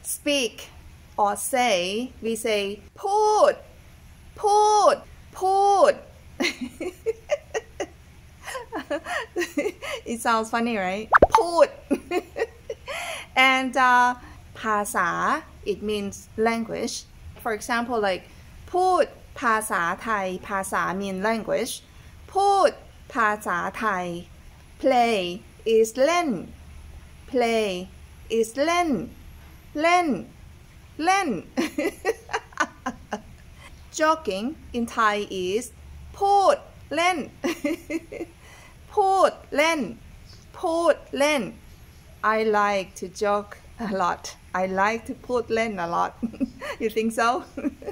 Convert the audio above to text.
speak or say, we say พูด พูด พูด It sounds funny, right? พูด And ภาษา it means language. For example, like พูดภาษาไทย ภาษา mean language. พูดภาษาไทย Play is เล่น Play is เล่น เล่น เล่น Joking in Thai is พูดเล่น พูดเล่น พูดเล่น I like to joke a lot. I like to พูดเล่น a lot. You think so?